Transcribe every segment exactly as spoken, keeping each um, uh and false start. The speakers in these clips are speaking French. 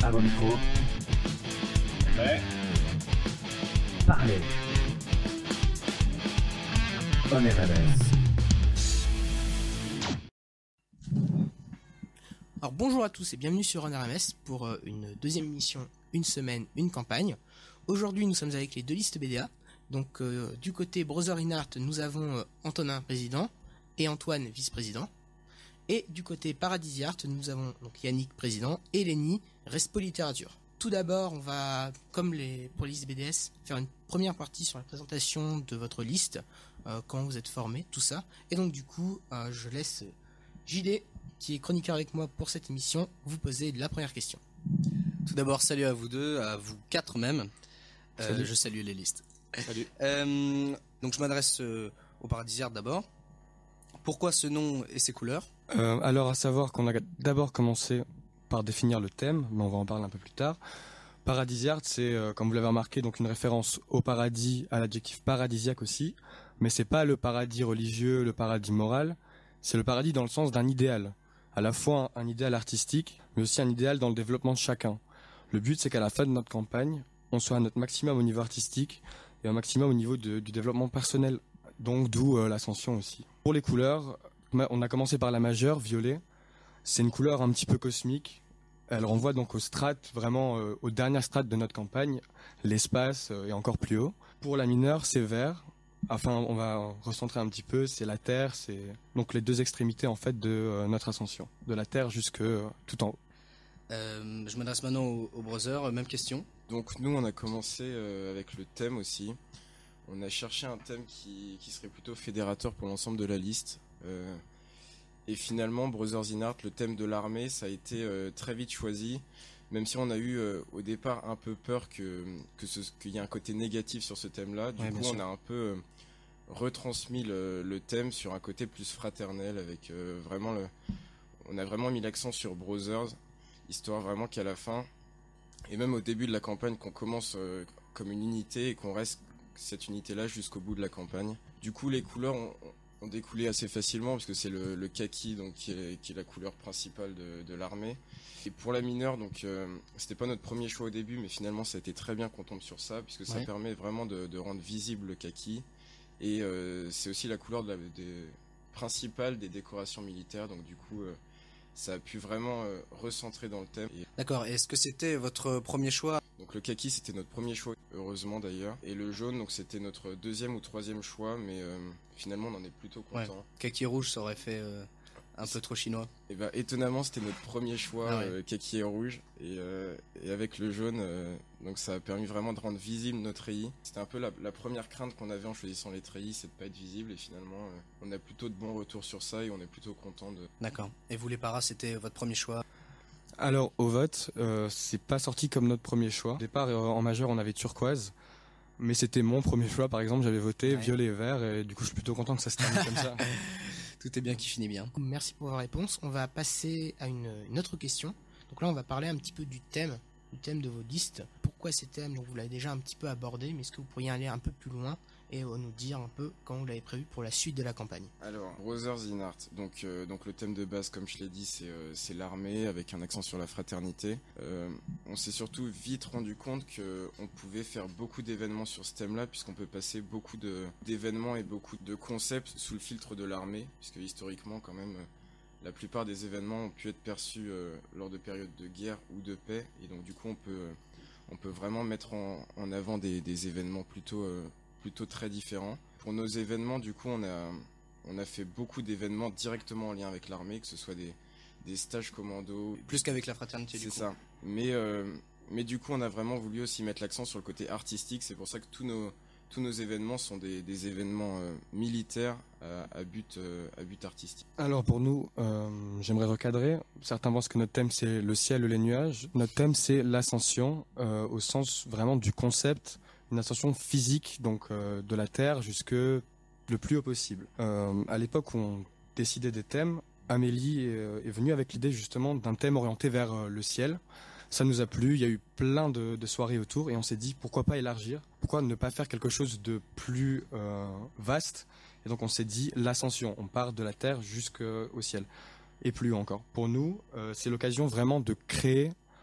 À vos micros. Ouais. Parlez. On est Revs. Alors bonjour à tous et bienvenue sur Runner M S pour euh, une deuxième émission, une semaine, une campagne. Aujourd'hui nous sommes avec les deux listes B D A. Donc euh, du côté Brother in Art nous avons euh, Antonin président et Antoine vice-président. Et du côté Paradis Art nous avons donc Yannick président et Lenny Respo Littérature. Tout d'abord on va, comme les pour les listes B D S, faire une première partie sur la présentation de votre liste, euh, quand vous êtes formé, tout ça. Et donc du coup euh, je laisse J D, qui est chroniqueur avec moi pour cette émission, vous poser la première question. Tout d'abord, salut à vous deux, à vous quatre même. Euh, Salut. je salue les listes. Salut. Euh, donc je m'adresse euh, au Paradis Art d'abord. Pourquoi ce nom et ses couleurs? Euh, alors, à savoir qu'on a d'abord commencé par définir le thème, mais on va en parler un peu plus tard. Paradis Art, c'est, euh, comme vous l'avez remarqué, donc une référence au paradis, à l'adjectif paradisiaque aussi. Mais c'est pas le paradis religieux, le paradis moral. C'est le paradis dans le sens d'un idéal. À la fois un, un idéal artistique, mais aussi un idéal dans le développement de chacun. Le but, c'est qu'à la fin de notre campagne, on soit à notre maximum au niveau artistique et un maximum au niveau de, du développement personnel. Donc, d'où euh, l'ascension aussi. Pour les couleurs, on a commencé par la majeure, violet. C'est une couleur un petit peu cosmique. Elle renvoie donc aux strates, vraiment euh, aux dernières strates de notre campagne, l'espace euh, et encore plus haut. Pour la mineure, c'est vert. Enfin, on va recentrer un petit peu, c'est la Terre, c'est donc les deux extrémités en fait de euh, notre ascension, de la Terre jusque euh, tout en haut. Euh, je m'adresse maintenant au, au Brother, même question. Donc nous on a commencé euh, avec le thème aussi. On a cherché un thème qui, qui serait plutôt fédérateur pour l'ensemble de la liste. Euh, et finalement, Brothers in Art, le thème de l'armée, ça a été euh, très vite choisi. Même si on a eu euh, au départ un peu peur que, que ce, qu'il y ait un côté négatif sur ce thème-là. Du Ouais, coup, bien on sûr. a un peu euh, retransmis le, le thème sur un côté plus fraternel. Avec euh, vraiment le, on a vraiment mis l'accent sur Brothers, histoire vraiment qu'à la fin, et même au début de la campagne, qu'on commence euh, comme une unité et qu'on reste cette unité-là jusqu'au bout de la campagne. Du coup, les couleurs ont, ont découlé assez facilement parce que c'est le, le kaki donc qui est, qui est la couleur principale de, de l'armée. Et pour la mineure, donc euh, c'était pas notre premier choix au début, mais finalement ça a été très bien qu'on tombe sur ça puisque ça Ouais. permet vraiment de, de rendre visible le kaki. Et euh, c'est aussi la couleur de la, des, principale des décorations militaires, donc du coup euh, ça a pu vraiment euh, recentrer dans le thème. Et D'accord, et est-ce que c'était votre premier choix? donc le kaki c'était notre premier choix, heureusement d'ailleurs. Et le jaune donc c'était notre deuxième ou troisième choix, mais euh, finalement on en est plutôt content. Kaki rouge, ça aurait fait euh, un peu trop chinois. Et bah étonnamment c'était notre premier choix, Ah ouais. euh, kaki et rouge. Et, euh, et avec le jaune, euh, donc ça a permis vraiment de rendre visible notre treillis. C'était un peu la, la première crainte qu'on avait en choisissant les treillis, c'est de pas être visible. Et finalement euh, on a plutôt de bons retours sur ça et on est plutôt content de... D'accord. Et vous les paras, c'était votre premier choix? Alors au vote, euh, c'est pas sorti comme notre premier choix. Au départ, euh, en majeur, on avait turquoise, mais c'était mon premier choix. Par exemple, j'avais voté Ouais. violet et vert, et du coup, je suis plutôt content que ça se termine comme ça. Tout est bien qui finit bien. Merci pour vos réponses. On va passer à une, une autre question. Donc là on va parler un petit peu du thème, du thème de vos listes. Pourquoi ces thèmes? Donc vous l'avez déjà un petit peu abordé, mais est-ce que vous pourriez aller un peu plus loin et euh, nous dire un peu comment vous l'avez prévu pour la suite de la campagne? Alors, Brothers in Art, donc, euh, donc le thème de base, comme je l'ai dit, c'est euh, c'est l'armée avec un accent sur la fraternité. Euh, on s'est surtout vite rendu compte qu'on pouvait faire beaucoup d'événements sur ce thème-là, puisqu'on peut passer beaucoup de- d'événements et beaucoup de concepts sous le filtre de l'armée, puisque historiquement, quand même, euh, la plupart des événements ont pu être perçus euh, lors de périodes de guerre ou de paix, et donc du coup, on peut, euh, on peut vraiment mettre en, en avant des, des événements plutôt... euh, plutôt très différents. Pour nos événements, du coup, on a, on a fait beaucoup d'événements directement en lien avec l'armée, que ce soit des, des stages commando. Plus qu'avec la fraternité du C'est coup. ça. Mais, euh, mais du coup, on a vraiment voulu aussi mettre l'accent sur le côté artistique. C'est pour ça que tous nos, tous nos événements sont des, des événements euh, militaires à, à, but, euh, à but artistique. Alors pour nous, euh, j'aimerais recadrer. Certains pensent que notre thème c'est le ciel ou les nuages. Notre thème c'est l'ascension, euh, au sens vraiment du concept, une ascension physique, donc euh, de la Terre jusque le plus haut possible. Euh, à l'époque où on décidait des thèmes, Amélie est, est venue avec l'idée justement d'un thème orienté vers euh, le ciel. Ça nous a plu, il y a eu plein de, de soirées autour et on s'est dit pourquoi pas élargir, pourquoi ne pas faire quelque chose de plus euh, vaste. Et donc on s'est dit l'ascension, on part de la Terre jusqu'au ciel et plus haut encore. Pour nous, euh, c'est l'occasion vraiment de créer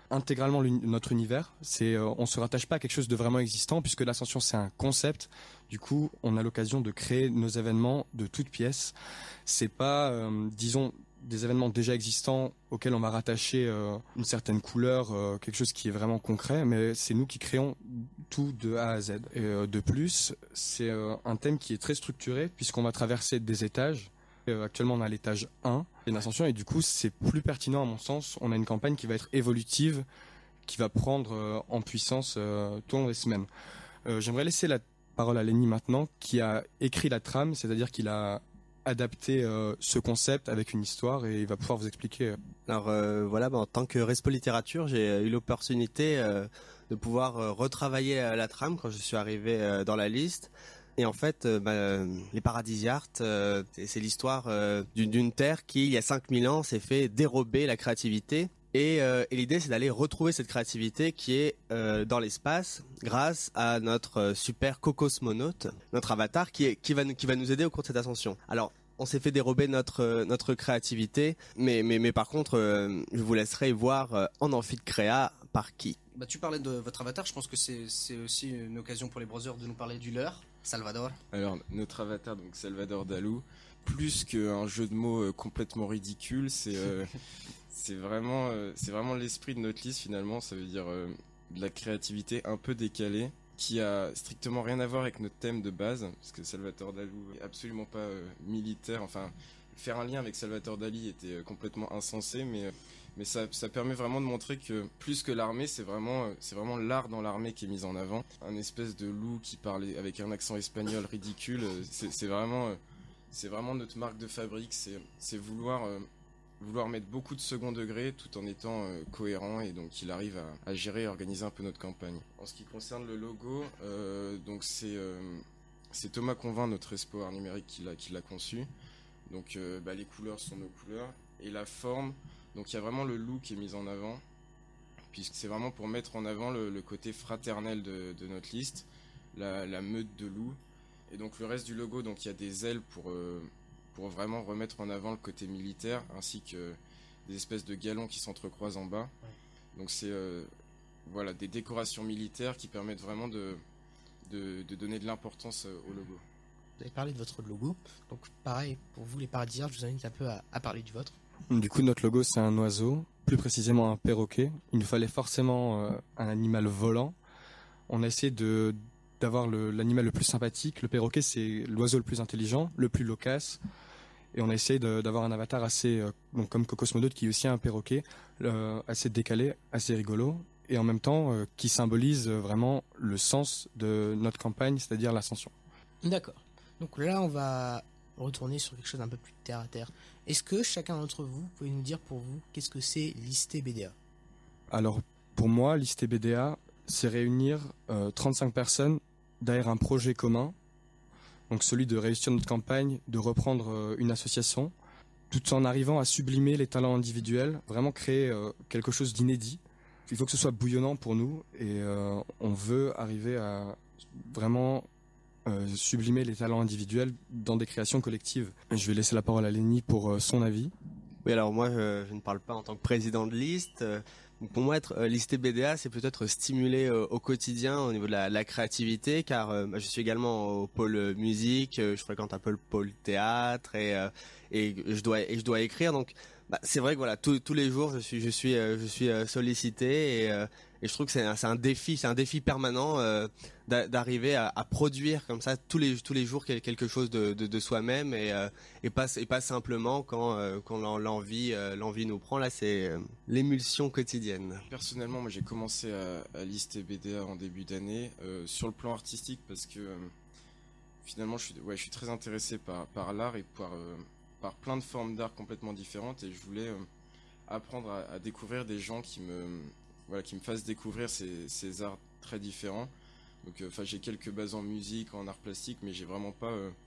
intégralement notre univers. C'est, euh, on se rattache pas à quelque chose de vraiment existant puisque l'ascension c'est un concept. Du coup, on a l'occasion de créer nos événements de toutes pièces. C'est pas, euh, disons, des événements déjà existants auxquels on va rattacher euh, une certaine couleur, euh, quelque chose qui est vraiment concret, mais c'est nous qui créons tout de A à Z. Et euh, de plus, c'est euh, un thème qui est très structuré puisqu'on va traverser des étages. Euh, actuellement, on a l'étage un, une ascension, et du coup, c'est plus pertinent à mon sens. On a une campagne qui va être évolutive, qui va prendre euh, en puissance euh, tout au long des semaines. Euh, j'aimerais laisser la parole à Lenny maintenant, qui a écrit la trame, c'est-à-dire qu'il a adapter euh, ce concept avec une histoire et il va pouvoir vous expliquer. Alors euh, voilà, bah, en tant que Respo Littérature, j'ai eu l'opportunité euh, de pouvoir euh, retravailler euh, la trame quand je suis arrivé euh, dans la liste. Et en fait, euh, bah, les Paradisiartes, euh, c'est l'histoire euh, d'une, d'une terre qui, il y a cinq mille ans, s'est fait dérober la créativité. Et, euh, et l'idée, c'est d'aller retrouver cette créativité qui est euh, dans l'espace grâce à notre euh, super cocosmonaute, notre avatar, qui, est, qui, va, qui va nous aider au cours de cette ascension. Alors, on s'est fait dérober notre, euh, notre créativité, mais, mais, mais par contre, euh, je vous laisserai voir euh, en amphi de créa par qui. Bah, tu parlais de votre avatar, je pense que c'est, c'est aussi une occasion pour les brothers de nous parler du leur, Salvador. Alors, notre avatar, donc Salvador Dalou, plus qu'un jeu de mots euh, complètement ridicule, c'est... Euh, C'est vraiment, euh, c'est vraiment l'esprit de notre liste finalement, ça veut dire euh, de la créativité un peu décalée, qui a strictement rien à voir avec notre thème de base, parce que Salvatore Dalou est absolument pas euh, militaire, enfin faire un lien avec Salvatore Dali était euh, complètement insensé, mais, euh, mais ça, ça permet vraiment de montrer que plus que l'armée, c'est vraiment, euh, c'est vraiment l'art dans l'armée qui est mis en avant. Un espèce de loup qui parle avec un accent espagnol ridicule, euh, c'est, c'est, vraiment, euh, c'est vraiment notre marque de fabrique, c'est, c'est vouloir... Euh, vouloir mettre beaucoup de second degré tout en étant euh, cohérent, et donc il arrive à, à gérer et organiser un peu notre campagne. En ce qui concerne le logo, euh, donc c'est euh, c'est Thomas Convin, notre Respo art numérique, qui l'a qui l'a conçu. Donc euh, bah, les couleurs sont nos couleurs et la forme. Donc il y a vraiment le loup qui est mis en avant, puisque c'est vraiment pour mettre en avant le, le côté fraternel de, de notre liste, la, la meute de loups. Et donc le reste du logo, donc il y a des ailes pour euh, pour vraiment remettre en avant le côté militaire, ainsi que des espèces de galons qui s'entrecroisent en bas. Ouais. Donc c'est euh, voilà, des décorations militaires qui permettent vraiment de, de, de donner de l'importance au logo. Vous avez parlé de votre logo, donc pareil, pour vous les Paradisiartes, je vous invite un peu à, à parler du vôtre. Du coup, notre logo, c'est un oiseau, plus précisément un perroquet. Il nous fallait forcément euh, un animal volant. On a essayé de... d'avoir le, l'animal le plus sympathique. Le perroquet, c'est l'oiseau le plus intelligent, le plus loquace. Et on a essayé de, d'avoir un avatar assez, euh, donc comme Cocosmodote, qui est aussi un perroquet, euh, assez décalé, assez rigolo, et en même temps euh, qui symbolise vraiment le sens de notre campagne, c'est-à-dire l'ascension. D'accord. Donc là, on va retourner sur quelque chose d'un peu plus terre à terre. Est-ce que chacun d'entre vous, pouvez nous dire pour vous, qu'est-ce que c'est l'I S T B D A ? Alors, pour moi, l'I S T B D A, c'est réunir euh, trente-cinq personnes derrière un projet commun, donc celui de réussir notre campagne, de reprendre euh, une association, tout en arrivant à sublimer les talents individuels, vraiment créer euh, quelque chose d'inédit. Il faut que ce soit bouillonnant pour nous, et euh, on veut arriver à vraiment euh, sublimer les talents individuels dans des créations collectives. Je vais laisser la parole à Lenny pour euh, son avis. Oui, alors moi, je, je ne parle pas en tant que président de liste. Euh, Pour moi, être euh, listé B D A, c'est peut-être stimuler euh, au quotidien au niveau de la, la créativité, car euh, je suis également au pôle musique, euh, je fréquente un peu le pôle théâtre et euh, et je dois et je dois écrire. Donc, bah, c'est vrai que voilà, tous tous les jours, je suis je suis euh, je suis euh, sollicité et euh, et je trouve que c'est un, c'est un défi, c'est un défi permanent euh, d'a, d'arriver à, à produire comme ça tous les tous les jours quelque chose de de, de soi-même et euh, et pas et pas simplement quand euh, quand l'envie euh, l'envie nous prend. Là, c'est euh, l'émulsion quotidienne. Personnellement, moi j'ai commencé à, à lister B D A en début d'année euh, sur le plan artistique, parce que euh, finalement je suis ouais je suis très intéressé par par l'art et par euh, par plein de formes d'art complètement différentes, et je voulais euh, apprendre à, à découvrir des gens qui me voilà qui me fassent découvrir ces ces arts très différents. Donc enfin euh, j'ai quelques bases en musique, en art plastique, mais j'ai vraiment pas euh,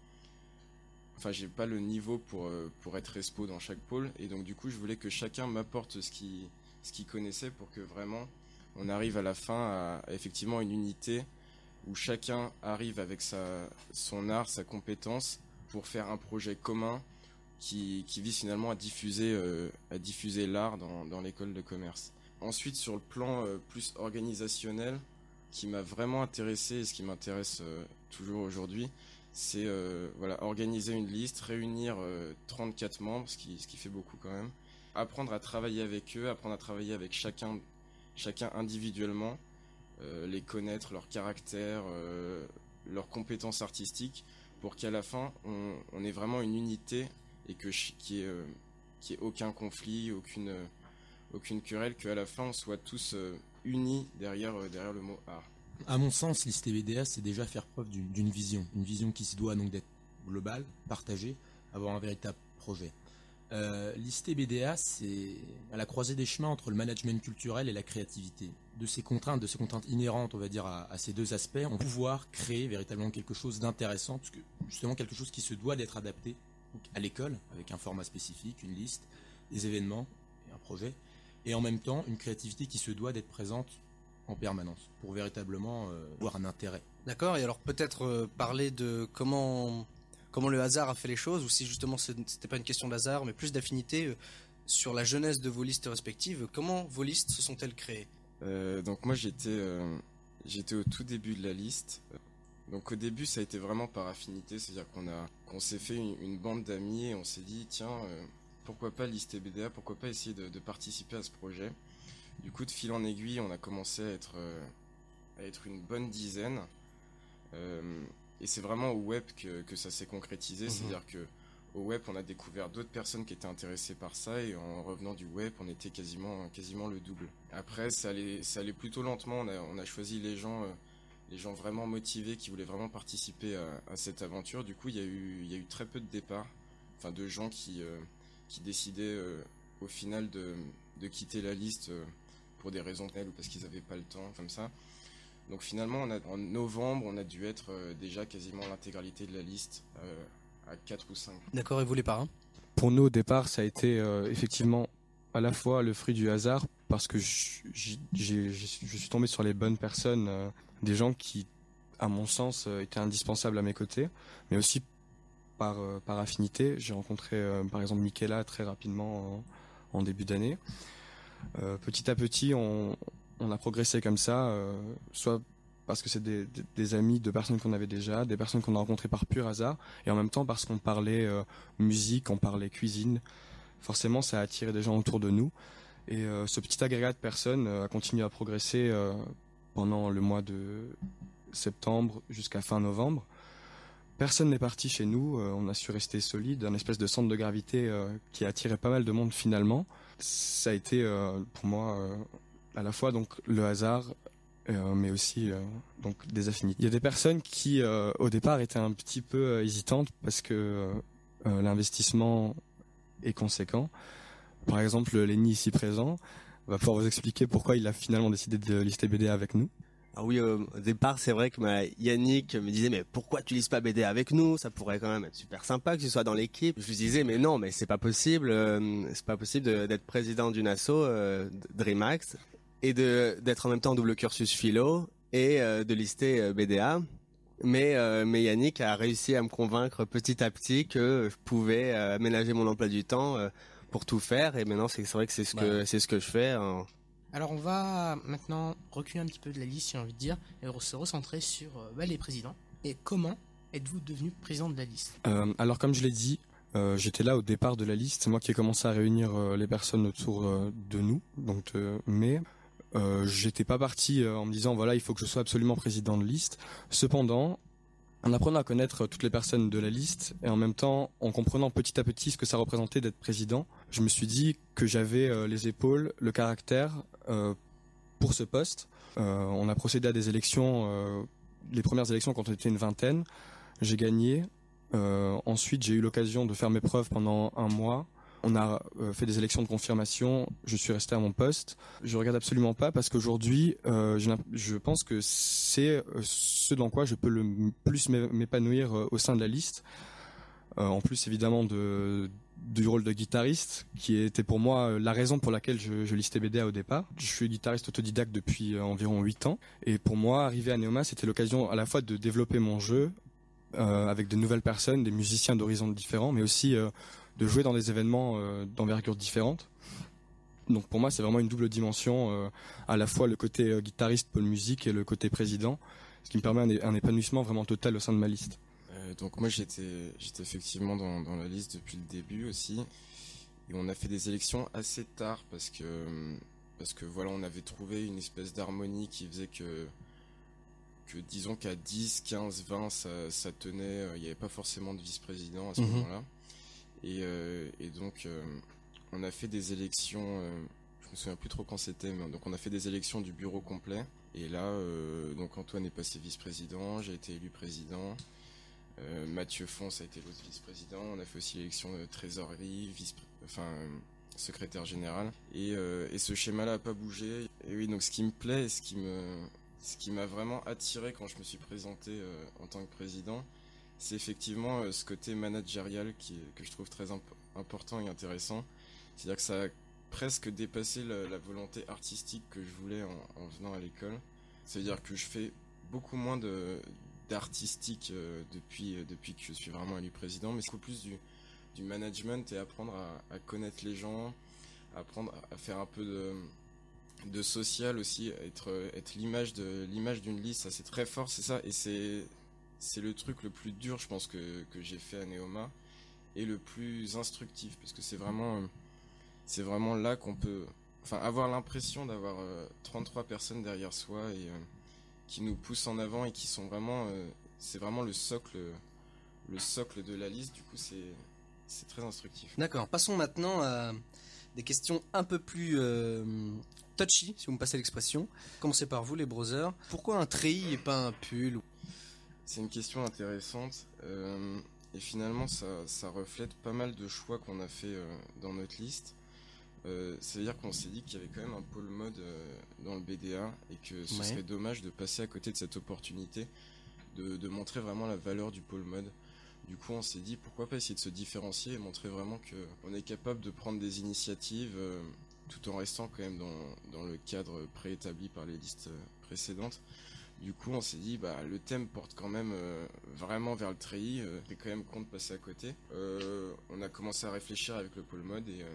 Enfin, j'ai pas le niveau pour euh, pour être respo dans chaque pôle, et donc du coup, je voulais que chacun m'apporte ce qu'il ce qu'il connaissait pour que vraiment on arrive à la fin à, à effectivement une unité où chacun arrive avec sa son art, sa compétence pour faire un projet commun qui qui vise finalement à diffuser euh, à diffuser l'art dans dans l'école de commerce. ensuite, sur le plan euh, plus organisationnel, qui m'a vraiment intéressé et ce qui m'intéresse euh, toujours aujourd'hui, c'est euh, voilà, organiser une liste, réunir euh, trente-quatre membres, ce qui, ce qui fait beaucoup quand même, apprendre à travailler avec eux, apprendre à travailler avec chacun, chacun individuellement, euh, les connaître, leur caractère, euh, leurs compétences artistiques, pour qu'à la fin, on, on ait vraiment une unité et que qu'il y ait, euh, qu'il y ait aucun conflit, aucune, euh, aucune querelle, qu'à la fin, on soit tous euh, unis derrière, euh, derrière le mot art. À mon sens, l'I S T B D A, c'est déjà faire preuve d'une, d'une vision. Une vision qui se doit donc d'être globale, partagée, avoir un véritable projet. Euh, L'I S T B D A, c'est à la croisée des chemins entre le management culturel et la créativité. De ces contraintes, de ces contraintes inhérentes, on va dire, à, à ces deux aspects, on va pouvoir créer véritablement quelque chose d'intéressant, parce que justement quelque chose qui se doit d'être adapté à l'école, avec un format spécifique, une liste, des événements et un projet, et en même temps une créativité qui se doit d'être présente en permanence, pour véritablement euh, avoir un intérêt. D'accord, et alors peut-être euh, parler de comment, comment le hasard a fait les choses, ou si justement ce n'était pas une question d'hasard, mais plus d'affinité euh, sur la jeunesse de vos listes respectives. Comment vos listes se sont-elles créées ? euh, Donc moi j'étais, euh, j'étais au tout début de la liste. Donc au début ça a été vraiment par affinité, c'est-à-dire qu'on a, qu'on s'est fait une, une bande d'amis et on s'est dit tiens, euh, pourquoi pas l'I S T B D A, pourquoi pas essayer de, de participer à ce projet. Du coup, de fil en aiguille, on a commencé à être, euh, à être une bonne dizaine. Euh, et c'est vraiment au web que, que ça s'est concrétisé. Mmh. C'est-à-dire que au web, on a découvert d'autres personnes qui étaient intéressées par ça. Et en revenant du web, on était quasiment, quasiment le double. Après, ça allait, ça allait plutôt lentement. On a, on a choisi les gens, euh, les gens vraiment motivés qui voulaient vraiment participer à, à cette aventure. Du coup, il y a eu, il y a eu très peu de départs. Enfin, de gens qui, euh, qui décidaient euh, au final de, de quitter la liste. Euh, pour des raisons telles ou parce qu'ils n'avaient pas le temps, comme ça. Donc finalement, on a, en novembre, on a dû être euh, déjà quasiment l'intégralité de la liste, euh, à quatre ou cinq. D'accord, et vous les parrains ? Pour nous, au départ, ça a été euh, effectivement à la fois le fruit du hasard, parce que je, j'ai, j'ai, je suis tombé sur les bonnes personnes, euh, des gens qui, à mon sens, euh, étaient indispensables à mes côtés, mais aussi par, euh, par affinité. J'ai rencontré, euh, par exemple, Michaela très rapidement en, en début d'année. Euh, petit à petit, on, on a progressé comme ça, euh, soit parce que c'est des, des, des amis de personnes qu'on avait déjà, des personnes qu'on a rencontrées par pur hasard, et en même temps parce qu'on parlait euh, musique, on parlait cuisine. Forcément, ça a attiré des gens autour de nous. Et euh, ce petit agrégat de personnes euh, a continué à progresser euh, pendant le mois de septembre jusqu'à fin novembre. Personne n'est parti chez nous, euh, on a su rester solide, un espèce de centre de gravité euh, qui a attiré pas mal de monde finalement. Ça a été euh, pour moi euh, à la fois donc le hasard, euh, mais aussi euh, donc des affinités. Il y a des personnes qui euh, au départ étaient un petit peu euh, hésitantes parce que euh, l'investissement est conséquent. Par exemple, Lenny ici présent va pouvoir vous expliquer pourquoi il a finalement décidé de lister B D A avec nous. Ah oui, euh, au départ, c'est vrai que bah, Yannick me disait mais pourquoi tu lises pas B D A avec nous ? Ça pourrait quand même être super sympa que tu sois dans l'équipe. Je lui disais mais non, mais c'est pas possible, euh, c'est pas possible de, d'être président d'une asso euh, DreamHack et de d'être en même temps double cursus philo et euh, de lister euh, B D A. Mais euh, mais Yannick a réussi à me convaincre petit à petit que je pouvais euh, aménager mon emploi du temps euh, pour tout faire. Et maintenant, c'est, c'est vrai que c'est ce que ouais. c'est ce que je fais. Hein. Alors on va maintenant reculer un petit peu de la liste, si j'ai envie de dire, et se recentrer sur euh, bah, les présidents. Et comment êtes-vous devenu président de la liste ? euh, Alors comme je l'ai dit, euh, j'étais là au départ de la liste. C'est moi qui ai commencé à réunir euh, les personnes autour euh, de nous. Donc, euh, mais euh, j'étais pas parti euh, en me disant voilà il faut que je sois absolument président de liste. Cependant, en apprenant à connaître toutes les personnes de la liste et en même temps en comprenant petit à petit ce que ça représentait d'être président, je me suis dit que j'avais euh, les épaules, le caractère euh, pour ce poste. Euh, on a procédé à des élections, euh, les premières élections quand on était une vingtaine, j'ai gagné. Euh, ensuite, j'ai eu l'occasion de faire mes preuves pendant un mois. On a euh, fait des élections de confirmation, je suis resté à mon poste. Je regarde absolument pas parce qu'aujourd'hui, euh, je, je pense que c'est euh, ce dans quoi je peux le plus m'épanouir euh, au sein de la liste. Euh, en plus, évidemment, de, du rôle de guitariste, qui était pour moi la raison pour laquelle je, je listais B D A au départ. Je suis guitariste autodidacte depuis euh, environ huit ans. Et pour moi, arriver à Neoma, c'était l'occasion à la fois de développer mon jeu euh, avec de nouvelles personnes, des musiciens d'horizons différents, mais aussi... Euh, de jouer dans des événements euh, d'envergure différente. Donc pour moi, c'est vraiment une double dimension, euh, à la fois le côté euh, guitariste, pôle musique et le côté président, ce qui me permet un, é- un épanouissement vraiment total au sein de ma liste. Euh, donc moi j'étais j'étais effectivement dans, dans la liste depuis le début aussi. Et on a fait des élections assez tard parce que parce que voilà, on avait trouvé une espèce d'harmonie qui faisait que que disons qu'à dix, quinze, vingt ça, ça tenait, il n'y avait pas forcément de vice-président à ce Mhm. moment-là. Et, euh, et donc euh, on a fait des élections, euh, je me souviens plus trop quand c'était, mais donc on a fait des élections du bureau complet. Et là, euh, donc Antoine est passé vice-président, j'ai été élu président. Euh, Mathieu Fons a été l'autre vice-président. On a fait aussi l'élection de trésorerie, vice, enfin euh, secrétaire général. Et, euh, et ce schéma-là a pas bougé. Et oui, donc ce qui me plaît, et ce qui me, ce qui m'a vraiment attiré quand je me suis présenté euh, en tant que président, c'est effectivement euh, ce côté managérial qui, que je trouve très imp- important et intéressant. C'est-à-dire que ça a presque dépassé la, la volonté artistique que je voulais en, en venant à l'école. C'est-à-dire que je fais beaucoup moins de d'artistique euh, depuis euh, depuis que je suis vraiment élu président, mais c'est beaucoup plus du du management et apprendre à, à connaître les gens, apprendre à faire un peu de de social aussi, être être l'image de l'image d'une liste, ça c'est très fort, c'est ça, et c'est c'est le truc le plus dur, je pense, que que j'ai fait à Neoma, et le plus instructif, parce que c'est vraiment euh, c'est vraiment là qu'on peut, enfin, avoir l'impression d'avoir euh, trente-trois personnes derrière soi et euh, qui nous poussent en avant et qui sont vraiment, euh, c'est vraiment le socle, le socle de la liste. Du coup, c'est c'est très instructif. D'accord, passons maintenant à des questions un peu plus euh, touchy, si vous me passez l'expression. Commencez par vous, les brothers. Pourquoi un treillis et pas un pull? C'est une question intéressante euh, et finalement ça, ça reflète pas mal de choix qu'on a fait euh, dans notre liste. Euh, C'est-à-dire qu'on s'est dit qu'il y avait quand même un pôle mode euh, dans le B D A et que ce Ouais. serait dommage de passer à côté de cette opportunité de, de montrer vraiment la valeur du pôle mode. Du coup, on s'est dit pourquoi pas essayer de se différencier et montrer vraiment que on est capable de prendre des initiatives euh, tout en restant quand même dans, dans le cadre préétabli par les listes euh, précédentes. Du coup, on s'est dit, bah, le thème porte quand même euh, vraiment vers le treillis, euh, c'est quand même con de passer à côté. Euh, on a commencé à réfléchir avec le pôle mode et euh,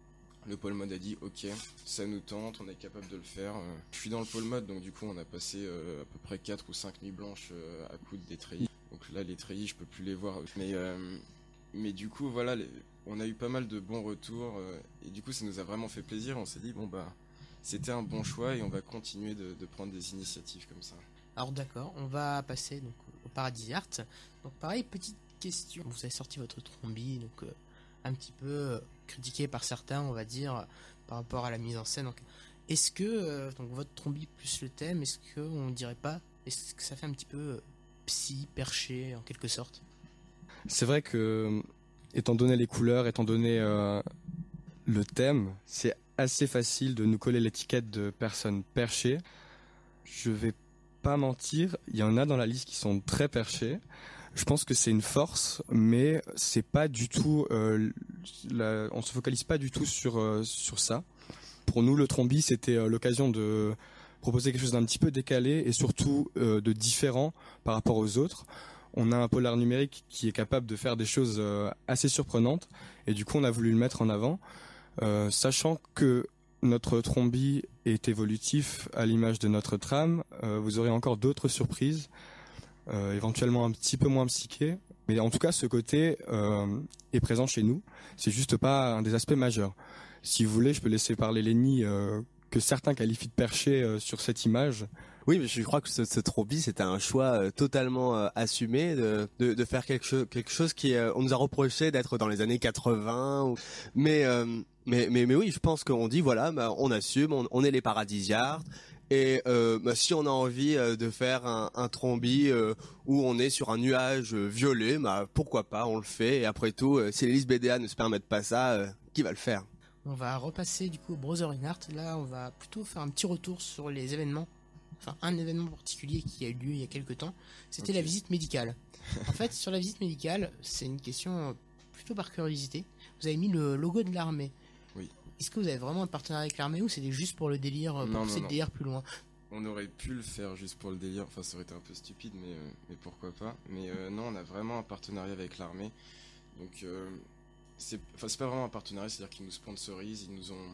le pôle mode a dit, ok, ça nous tente, on est capable de le faire. Euh, je suis dans le pôle mode, donc du coup, on a passé euh, à peu près quatre ou cinq nuits blanches euh, à coudre des treillis. Donc là, les treillis, je peux plus les voir. Mais, euh, mais du coup, voilà, les- on a eu pas mal de bons retours euh, et du coup, ça nous a vraiment fait plaisir. On s'est dit, bon, bah, c'était un bon choix et on va continuer de, de prendre des initiatives comme ça. Alors d'accord, on va passer donc au Paradis Art. Donc pareil, petite question. Vous avez sorti votre trombi, donc euh, un petit peu euh, critiqué par certains, on va dire, euh, par rapport à la mise en scène. Donc, est-ce que euh, donc votre trombi plus le thème, est-ce que on dirait pas, est-ce que ça fait un petit peu euh, psy, perché en quelque sorte? C'est vrai que, étant donné les couleurs, étant donné euh, le thème, c'est assez facile de nous coller l'étiquette de personnes perchées. Je vais pas mentir, il y en a dans la liste qui sont très perchés. Je pense que c'est une force, mais c'est pas du tout. Euh, la, on se focalise pas du tout sur euh, sur ça. Pour nous, le trombi, c'était euh, l'occasion de proposer quelque chose d'un petit peu décalé et surtout euh, de différent par rapport aux autres. On a un polar numérique qui est capable de faire des choses euh, assez surprenantes et du coup, on a voulu le mettre en avant, euh, sachant que notre trombi est évolutif à l'image de notre trame. Euh, vous aurez encore d'autres surprises, euh, éventuellement un petit peu moins psychées. Mais en tout cas, ce côté euh, est présent chez nous. C'est juste pas un des aspects majeurs. Si vous voulez, je peux laisser parler Lenny, euh, que certains qualifient de perché euh, sur cette image. Oui, mais je crois que ce, ce trombi, c'était un choix euh, totalement euh, assumé de, de, de faire quelque chose, quelque chose qui, euh, on nous a reproché d'être dans les années quatre-vingts. Ou... Mais, euh, mais, mais, mais oui, je pense qu'on dit voilà, bah, on assume, on, on est les Paradisiards. Et euh, bah, si on a envie euh, de faire un, un trombi euh, où on est sur un nuage euh, violet, bah, pourquoi pas, on le fait. Et après tout, euh, si les listes B D A ne se permettent pas ça, euh, qui va le faire? On va repasser du coup au Brother in Art. Là, on va plutôt faire un petit retour sur les événements. Enfin, un événement particulier qui a eu lieu il y a quelques temps. C'était Ok. la visite médicale. En fait, sur la visite médicale, c'est une question plutôt par curiosité. Vous avez mis le logo de l'armée. Oui. Est-ce que vous avez vraiment un partenariat avec l'armée ou c'était juste pour le délire, pour Non, pousser non, le non. délire plus loin? On aurait pu le faire juste pour le délire, enfin ça aurait été un peu stupide, mais, euh, mais pourquoi pas. Mais euh, non, on a vraiment un partenariat avec l'armée. Donc, euh, c'est enfin, c'est pas vraiment un partenariat, c'est-à-dire qu'ils nous sponsorisent, ils nous ont...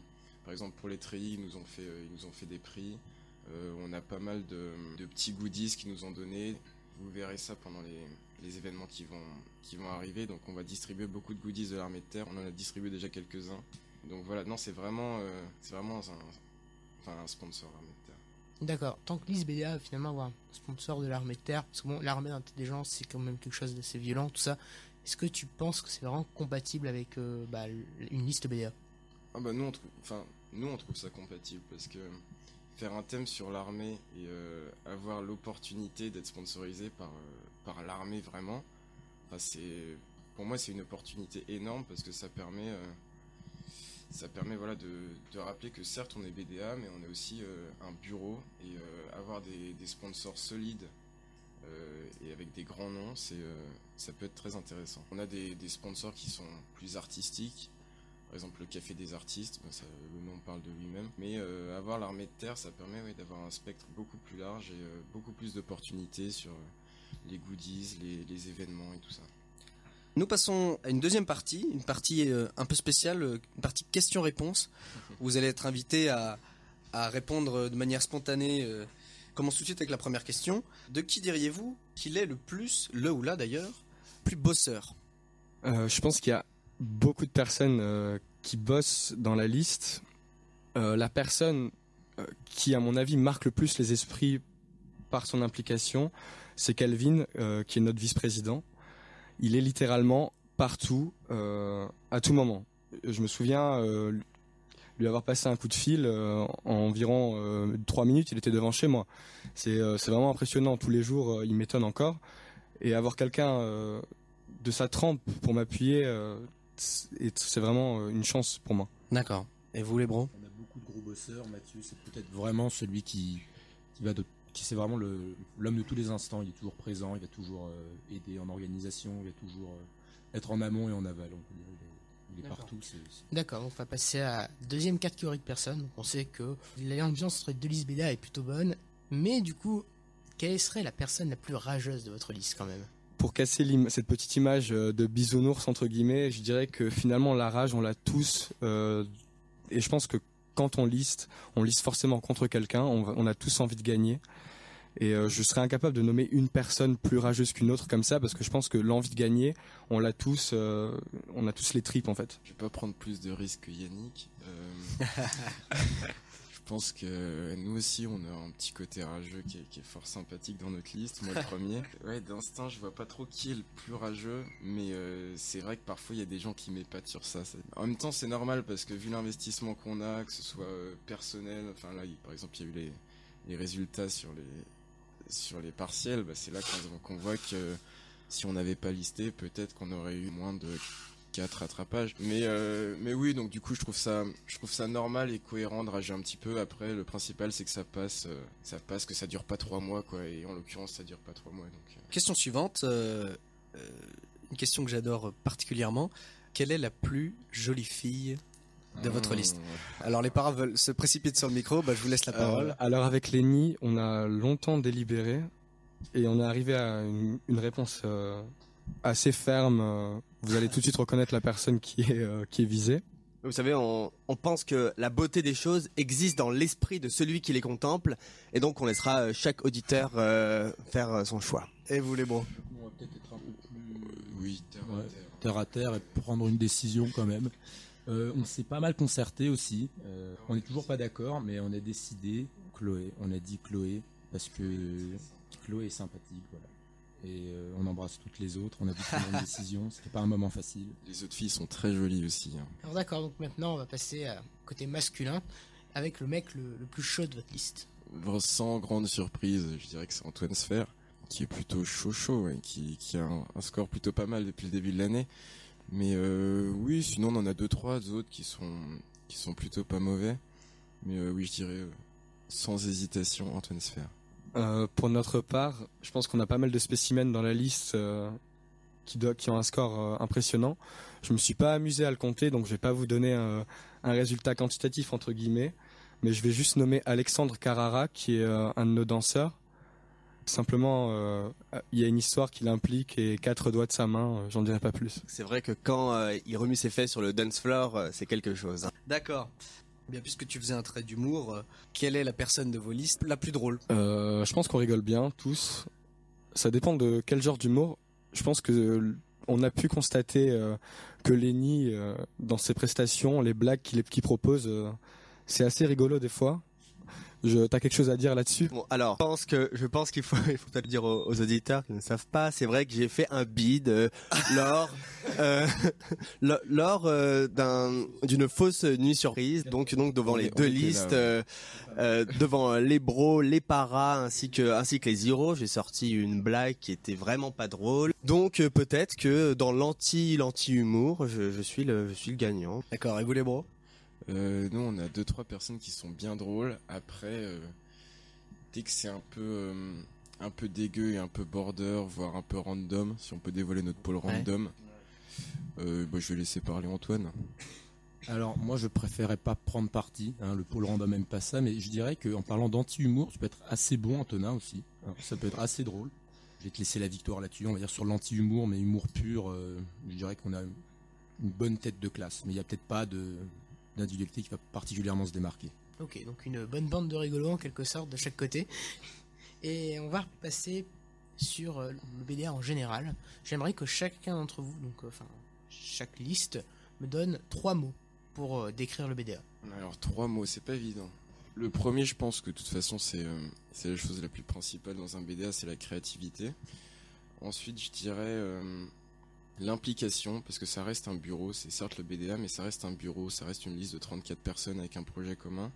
Par exemple pour les treillis, ils nous ont fait, ils nous ont fait des prix. Euh, on a pas mal de, de petits goodies qu'ils nous ont donnés. Vous verrez ça pendant les, les événements qui vont, qui vont arriver. Donc on va distribuer beaucoup de goodies de l'armée de terre. On en a distribué déjà quelques-uns. Donc voilà, non, c'est vraiment, euh, c'est vraiment un, enfin, un sponsor l'armée de terre. D'accord. Tant que Lys B D A finalement avoir un sponsor de l'armée de terre, parce que bon, l'armée d'intelligence c'est quand même quelque chose d'assez violent, tout ça. Est-ce que tu penses que c'est vraiment compatible avec euh, bah, une liste B D A? Ah bah nous on trouve, enfin nous on trouve ça compatible parce que faire un thème sur l'armée et euh, avoir l'opportunité d'être sponsorisé par euh, par l'armée vraiment, enfin, c'est pour moi c'est une opportunité énorme parce que ça permet euh, ça permet voilà de, de rappeler que certes on est B D A mais on est aussi euh, un bureau et euh, avoir des, des sponsors solides euh, et avec des grands noms, c'est euh, ça peut être très intéressant. On a des, des sponsors qui sont plus artistiques. Par exemple, le Café des Artistes, ben ça, le nom parle de lui-même. Mais euh, avoir l'armée de terre, ça permet ouais, d'avoir un spectre beaucoup plus large et euh, beaucoup plus d'opportunités sur euh, les goodies, les, les événements et tout ça. Nous passons à une deuxième partie, une partie euh, un peu spéciale, euh, une partie questions-réponses, où vous allez être invité à, à répondre de manière spontanée. Euh, commence tout de suite avec la première question. De qui diriez-vous qu'il est le plus, le ou la d'ailleurs, plus bosseur? Euh, je pense qu'il y a beaucoup de personnes euh, qui bossent dans la liste. Euh, la personne euh, qui, à mon avis, marque le plus les esprits par son implication, c'est Calvin, euh, qui est notre vice-président. Il est littéralement partout, euh, à tout moment. Je me souviens euh, lui avoir passé un coup de fil euh, en environ euh, trois minutes, il était devant chez moi. C'est, euh, c'est vraiment impressionnant. Tous les jours, euh, il m'étonne encore. Et avoir quelqu'un euh, de sa trempe pour m'appuyer, euh, c'est vraiment une chance pour moi. D'accord. Et vous les bros? On a beaucoup de gros bosseurs. Mathieu, c'est peut-être vraiment celui qui, qui va de, qui c'est vraiment le, l'homme de tous les instants. Il est toujours présent, il va toujours euh, aider en organisation, il va toujours euh, être en amont et en aval. On peut dire, il est, il est partout. C'est, c'est... D'accord, on va passer à la deuxième catégorie de personnes. Donc on sait que l'ambiance entre deux listes B D A est plutôt bonne, mais du coup, quelle serait la personne la plus rageuse de votre liste quand même? Pour casser cette petite image de bisounours entre guillemets, je dirais que finalement la rage on l'a tous euh, et je pense que quand on liste, on liste forcément contre quelqu'un, on, on a tous envie de gagner et euh, je serais incapable de nommer une personne plus rageuse qu'une autre comme ça parce que je pense que l'envie de gagner, on l'a tous, euh, on a tous les tripes en fait. Je vais pas prendre plus de risques que Yannick. Euh... Je pense que nous aussi on a un petit côté rageux qui est, qui est fort sympathique dans notre liste, moi le premier. Ouais, d'instinct je vois pas trop qui est le plus rageux, mais euh, c'est vrai que parfois il y a des gens qui m'épatent sur ça. C'est... En même temps c'est normal parce que vu l'investissement qu'on a, que ce soit euh, personnel, enfin là il, par exemple il y a eu les, les résultats sur les, sur les partiels, bah, c'est là qu'on, qu'on voit que si on n'avait pas listé, peut-être qu'on aurait eu moins de quatre rattrapages. Mais euh, mais oui, donc du coup je trouve ça je trouve ça normal et cohérent de rager un petit peu. Après le principal c'est que ça passe euh, ça passe que ça dure pas trois mois quoi, et en l'occurrence ça dure pas trois mois donc. Euh... Question suivante, euh, euh, une question que j'adore particulièrement. Quelle est la plus jolie fille de mmh. votre liste? Alors les parents veulent se précipiter sur le micro, bah je vous laisse la parole. Euh, alors avec Lenny, on a longtemps délibéré et on est arrivé à une, une réponse euh, assez ferme. Vous allez tout de suite reconnaître la personne qui est, euh, qui est visée. Vous savez, on, on pense que la beauté des choses existe dans l'esprit de celui qui les contemple, et donc on laissera chaque auditeur euh, faire son choix. Et vous les bros? On va peut-être être un peu plus... Oui, terre à ouais, terre. Terre à terre et prendre une décision quand même. Euh, on s'est pas mal concerté aussi. Euh, on n'est toujours pas d'accord, mais on a décidé Chloé. On a dit Chloé parce que Chloé est sympathique, voilà. Et euh, on embrasse toutes les autres, on a dû prendre une décision, c'était pas un moment facile. Les autres filles sont très jolies aussi. Hein. Alors d'accord, donc maintenant on va passer à côté masculin, avec le mec le, le plus chaud de votre liste. Sans grande surprise, je dirais que c'est Antoine Sfer, qui est plutôt chaud chaud, et qui, qui a un, un score plutôt pas mal depuis le début de l'année. Mais euh, oui, sinon on en a deux trois autres qui sont, qui sont plutôt pas mauvais. Mais euh, oui, je dirais euh, sans hésitation Antoine Sfer. Euh, pour notre part, je pense qu'on a pas mal de spécimens dans la liste euh, qui, do- qui ont un score euh, impressionnant. Je me suis pas amusé à le compter, donc je vais pas vous donner un, un résultat quantitatif entre guillemets, mais je vais juste nommer Alexandre Carrara, qui est euh, un de nos danseurs. Simplement, euh, il y a une histoire qui l'implique et quatre doigts de sa main, euh, j'en dirai pas plus. C'est vrai que quand euh, il remue ses fesses sur le dance floor, euh, c'est quelque chose. D'accord. Bien, puisque tu faisais un trait d'humour, euh, quelle est la personne de vos listes la plus drôle? Euh, je pense qu'on rigole bien tous. Ça dépend de quel genre d'humour. Je pense que euh, on a pu constater euh, que Lenny, euh, dans ses prestations, les blagues qu'il qu'il propose, euh, c'est assez rigolo des fois. Je, t'as quelque chose à dire là-dessus? Bon, alors, je pense que je pense qu'il faut il faut peut-être le dire aux, aux auditeurs qui ne savent pas. C'est vrai que j'ai fait un bid euh, lors euh, lo- lors euh, d'un d'une fausse nuit surprise. Donc donc devant On les est- deux on était là, listes, ouais. euh, euh, devant les bros, les paras ainsi que ainsi que les heroes, j'ai sorti une blague qui était vraiment pas drôle. Donc euh, peut-être que dans l'anti l'anti humour, je, je suis le je suis le gagnant. D'accord, et vous les bros? Euh, nous, on a deux trois personnes qui sont bien drôles. Après, euh, dès que c'est un peu euh, un peu dégueu et un peu border, voire un peu random, si on peut dévoiler notre pôle random, euh, bah, je vais laisser parler Antoine. Alors moi je préférais pas prendre parti, hein, le pôle random aime pas ça, mais je dirais qu'en parlant d'anti-humour, tu peux être assez bon Antonin aussi, alors, ça peut être assez drôle. Je vais te laisser la victoire là-dessus, on va dire sur l'anti-humour, mais humour pur, euh, je dirais qu'on a une bonne tête de classe, mais il y a peut-être pas de d'individualité qui va particulièrement se démarquer. Ok, donc une bonne bande de rigolos en quelque sorte de chaque côté. Et on va passer sur euh, le B D A en général. J'aimerais que chacun d'entre vous, donc euh, enfin chaque liste, me donne trois mots pour euh, décrire le B D A. Alors trois mots, c'est pas évident. Le premier, je pense que de toute façon, c'est euh, c'est la chose la plus principale dans un B D A, c'est la créativité. Ensuite, je dirais euh, l'implication, parce que ça reste un bureau, c'est certes le B D A, mais ça reste un bureau, ça reste une liste de trente-quatre personnes avec un projet commun.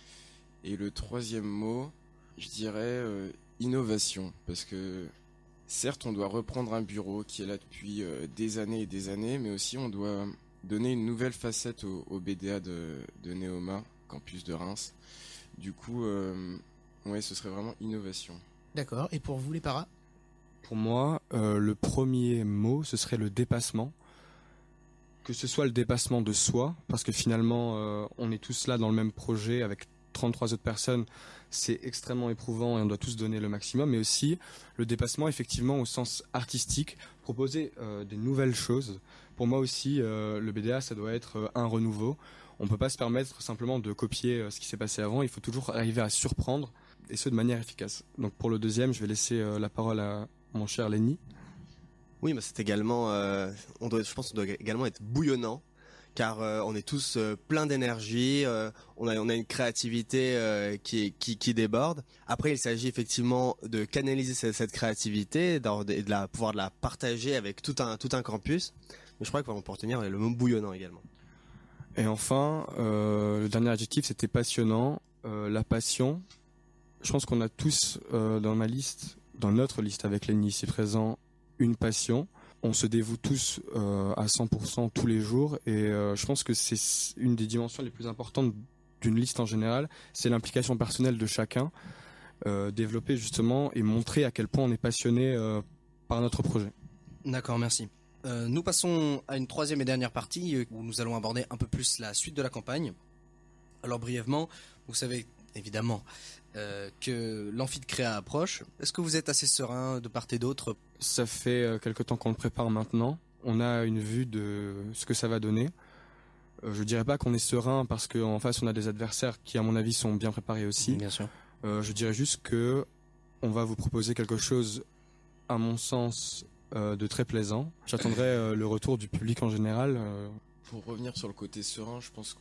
Et le troisième mot, je dirais euh, innovation, parce que certes on doit reprendre un bureau qui est là depuis euh, des années et des années, mais aussi on doit donner une nouvelle facette au, au B D A de, de Neoma, campus de Reims. Du coup, euh, ouais, ce serait vraiment innovation. D'accord, et pour vous les paras? Pour moi, euh, le premier mot, ce serait le dépassement. Que ce soit le dépassement de soi, parce que finalement, euh, on est tous là dans le même projet avec trente-trois autres personnes, c'est extrêmement éprouvant et on doit tous donner le maximum, mais aussi le dépassement effectivement au sens artistique, proposer euh, des nouvelles choses. Pour moi aussi, euh, le B D A, ça doit être euh, un renouveau. On ne peut pas se permettre simplement de copier euh, ce qui s'est passé avant, il faut toujours arriver à surprendre, et ce de manière efficace. Donc pour le deuxième, je vais laisser euh, la parole à mon cher Lenny. Oui, mais c'est également, euh, on doit, je pense, qu'on doit également être bouillonnant, car euh, on est tous euh, plein d'énergie, euh, on a, on a une créativité euh, qui, qui, qui déborde. Après, il s'agit effectivement de canaliser cette, cette créativité et de, de la pouvoir de la partager avec tout un, tout un campus. Mais je crois qu'on peut retenir le mot bouillonnant également. Et enfin, euh, le dernier adjectif, c'était passionnant. Euh, la passion. Je pense qu'on a tous euh, dans ma liste, dans notre liste avec Lenny ici présent, une passion. On se dévoue tous euh, à cent pour cent tous les jours et euh, je pense que c'est une des dimensions les plus importantes d'une liste en général, c'est l'implication personnelle de chacun, euh, développer justement et montrer à quel point on est passionné euh, par notre projet. D'accord, merci. Euh, nous passons à une troisième et dernière partie euh, où nous allons aborder un peu plus la suite de la campagne. Alors brièvement, vous savez évidemment euh, que l'amphi de créa approche. Est-ce que vous êtes assez serein de part et d'autre? Ça fait euh, quelque temps qu'on le prépare maintenant. On a une vue de ce que ça va donner. Euh, je dirais pas qu'on est serein parce qu'en face on a des adversaires qui à mon avis sont bien préparés aussi. Bien sûr. Euh, je dirais juste que on va vous proposer quelque chose, à mon sens, euh, de très plaisant. J'attendrai euh, le retour du public en général. Euh... Pour revenir sur le côté serein, je pense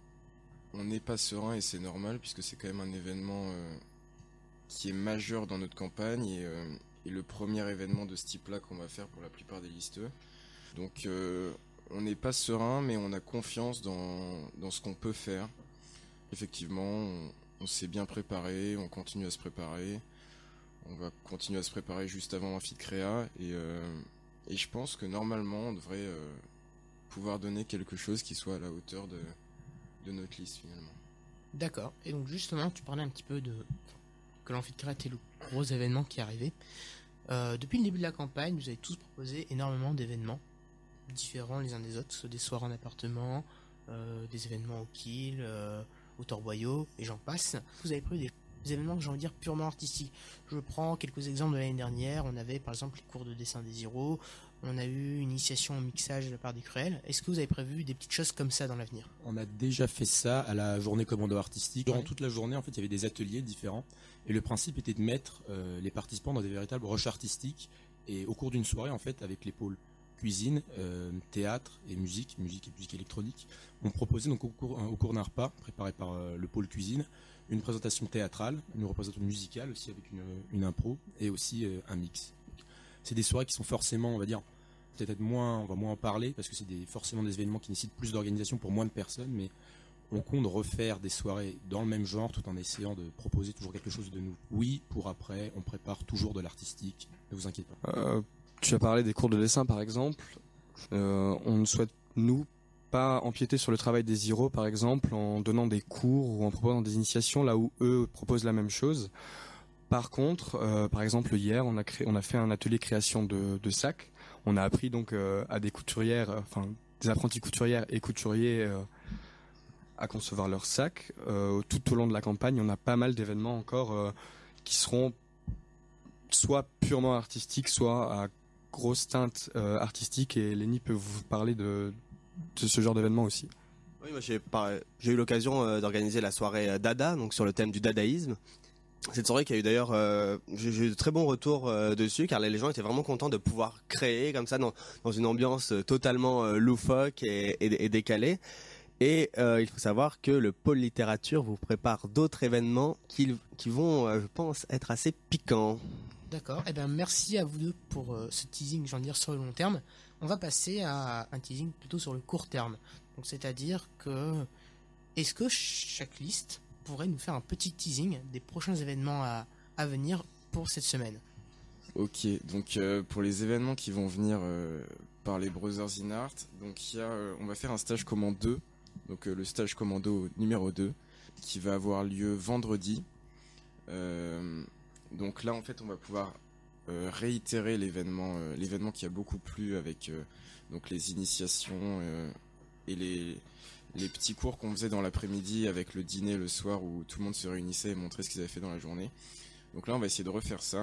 qu'on n'est pas serein et c'est normal puisque c'est quand même un événement euh, qui est majeur dans notre campagne et, euh, et le premier événement de ce type-là qu'on va faire pour la plupart des listeux. Donc euh, on n'est pas serein mais on a confiance dans, dans ce qu'on peut faire. Effectivement, on, on s'est bien préparé, on continue à se préparer. On va continuer à se préparer juste avant l'amphi de créa et, euh, et je pense que normalement on devrait euh, pouvoir donner quelque chose qui soit à la hauteur de, de notre liste finalement. D'accord, et donc justement tu parlais un petit peu de que l'amphi de créa était le gros événement qui arrivait. Euh, depuis le début de la campagne, vous avez tous proposé énormément d'événements différents les uns des autres, que ce soit des soirées en appartement, euh, des événements au Kill, euh, au Torboyau, et j'en passe. Vous avez prévu des Des événements que j'ai envie de dire purement artistiques. Je prends quelques exemples de l'année dernière. On avait par exemple les cours de dessin des Zero, On a eu une initiation au mixage de la part des Cruels. Est-ce que vous avez prévu des petites choses comme ça dans l'avenir? On a déjà fait ça à la journée commando artistique. Durant Ouais. toute la journée, en fait, il y avait des ateliers différents. Et le principe était de mettre euh, les participants dans des véritables rushs artistiques. Et au cours d'une soirée, en fait, avec les pôles cuisine, euh, théâtre et musique, musique et musique électronique, on proposait donc au cours, au cours d'un repas préparé par euh, le pôle cuisine, une présentation théâtrale, une représentation musicale aussi avec une, une impro et aussi euh, un mix. C'est des soirées qui sont forcément, on va dire, peut-être moins, on va moins en parler parce que c'est des, forcément des événements qui nécessitent plus d'organisation pour moins de personnes, mais on compte refaire des soirées dans le même genre tout en essayant de proposer toujours quelque chose de nouveau. Oui, pour après, on prépare toujours de l'artistique, ne vous inquiétez pas. Euh, tu as parlé des cours de dessin par exemple. Euh, on ne souhaite, nous, pas empiéter sur le travail des Zero par exemple en donnant des cours ou en proposant des initiations là où eux proposent la même chose. Par contre, euh, par exemple hier, on a créé, on a fait un atelier création de, de sacs. On a appris donc euh, à des couturières, euh, enfin des apprentis couturières et couturiers euh, à concevoir leurs sacs. Euh, tout au long de la campagne, on a pas mal d'événements encore euh, qui seront soit purement artistiques, soit à grosse teinte euh, artistique. Et Lenny peut vous parler de, de ce genre d'événement aussi. Oui, moi j'ai, par- j'ai eu l'occasion euh, d'organiser la soirée euh, Dada, donc sur le thème du dadaïsme. Cette soirée qui a eu d'ailleurs, euh, j'ai, j'ai eu de très bons retours euh, dessus, car les gens étaient vraiment contents de pouvoir créer comme ça dans, dans une ambiance euh, totalement euh, loufoque et, et, et décalée. Et euh, il faut savoir que le pôle littérature vous prépare d'autres événements qui, qui vont, euh, je pense, être assez piquants. D'accord. Eh bien, merci à vous deux pour euh, ce teasing, j'en dire, sur le long terme. On va passer à un teasing plutôt sur le court terme. Donc, c'est-à-dire que, est-ce que chaque liste pourrait nous faire un petit teasing des prochains événements à, à venir pour cette semaine? Ok, donc euh, pour les événements qui vont venir euh, par les Brothers in Art, donc il y a, euh, on va faire un stage commando, donc euh, le stage commando numéro deux, qui va avoir lieu vendredi. Euh, donc là en fait on va pouvoir euh, réitérer l'événement, euh, l'événement qui a beaucoup plu avec euh, donc les initiations euh, et les les petits cours qu'on faisait dans l'après-midi avec le dîner le soir où tout le monde se réunissait et montrait ce qu'ils avaient fait dans la journée. Donc là on va essayer de refaire ça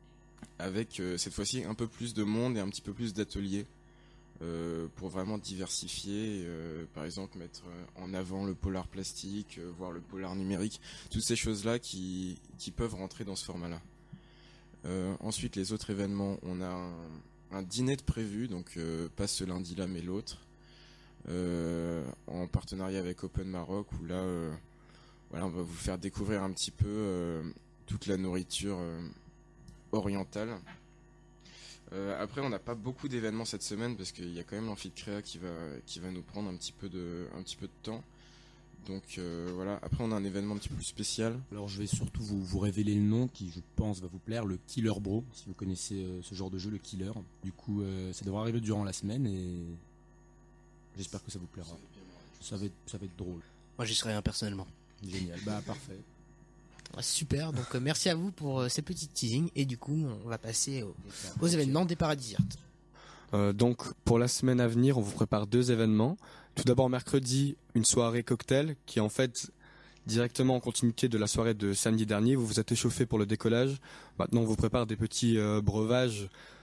avec euh, cette fois-ci un peu plus de monde et un petit peu plus d'ateliers euh, pour vraiment diversifier, euh, par exemple mettre euh, en avant le polar plastique, euh, voire le polar numérique, toutes ces choses-là qui, qui peuvent rentrer dans ce format-là. Euh, ensuite les autres événements, on a un, un dîner de prévu, donc euh, pas ce lundi-là mais l'autre. Euh, en partenariat avec Open Maroc où là euh, voilà, on va vous faire découvrir un petit peu euh, toute la nourriture euh, orientale. Euh, après on n'a pas beaucoup d'événements cette semaine parce qu'il y a quand même l'amphi de créa qui va, qui va nous prendre un petit peu de, un petit peu de temps. Donc euh, voilà, après on a un événement un petit peu plus spécial. Alors je vais surtout vous, vous révéler le nom qui je pense va vous plaire, le Killer Bro, si vous connaissez euh, ce genre de jeu, le Killer. Du coup euh, ça devrait arriver durant la semaine et j'espère que ça vous plaira. Ça va être, ça va être drôle. Moi j'y serai hein, personnellement. Génial, bah parfait. Ah, super, donc euh, merci à vous pour euh, ces petits teasings. Et du coup, on va passer au- aux événements des Paradis Art. Euh, donc pour la semaine à venir, on vous prépare deux événements. Tout d'abord mercredi, une soirée cocktail qui est en fait directement en continuité de la soirée de samedi dernier. Vous vous êtes échauffé pour le décollage. Maintenant, on vous prépare des petits euh, breuvages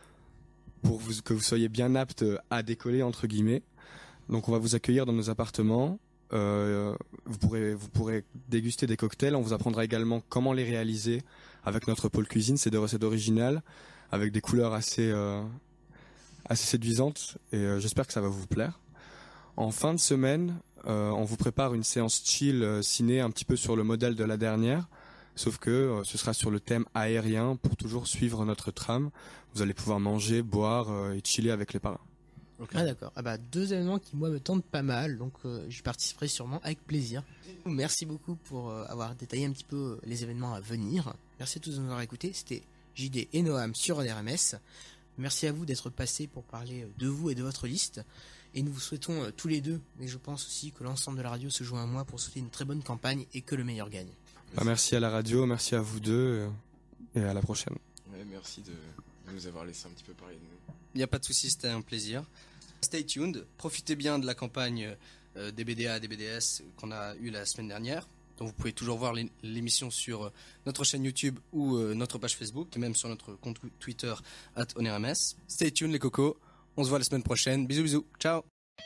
pour vous, que vous soyez bien apte à décoller entre guillemets. Donc on va vous accueillir dans nos appartements. Euh, vous pourrez vous pourrez déguster des cocktails. On vous apprendra également comment les réaliser avec notre pôle cuisine. C'est des recettes originales avec des couleurs assez euh, assez séduisantes et euh, j'espère que ça va vous plaire. En fin de semaine, euh, on vous prépare une séance chill euh, ciné un petit peu sur le modèle de la dernière, sauf que euh, ce sera sur le thème aérien pour toujours suivre notre trame. Vous allez pouvoir manger, boire euh, et chiller avec les parrains. Ah d'accord, ah bah, deux événements qui moi me tentent pas mal, donc euh, j'y participerai sûrement avec plaisir. Merci beaucoup pour euh, avoir détaillé un petit peu les événements à venir. Merci à tous de nous avoir écoutés, c'était J D et Noam sur N R M S. Merci à vous d'être passés pour parler de vous et de votre liste. Et nous vous souhaitons euh, tous les deux, mais je pense aussi que l'ensemble de la radio se joint à moi pour souhaiter une très bonne campagne et que le meilleur gagne. Bah, merci à la radio, merci à vous deux euh, et à la prochaine. Ouais, merci de, de nous avoir laissé un petit peu parler de nous. Il n'y a pas de souci, c'était un plaisir. Stay tuned, profitez bien de la campagne euh, des B D A, des B D S qu'on a eu la semaine dernière. Donc vous pouvez toujours voir l'é- l'émission sur euh, notre chaîne YouTube ou euh, notre page Facebook, et même sur notre compte Twitter at O N R M S. Stay tuned les cocos, On se voit la semaine prochaine. Bisous, bisous. Ciao.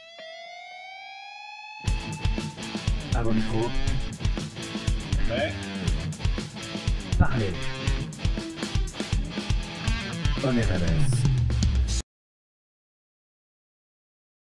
À vos micros, Prêt. parlez. On est R M S.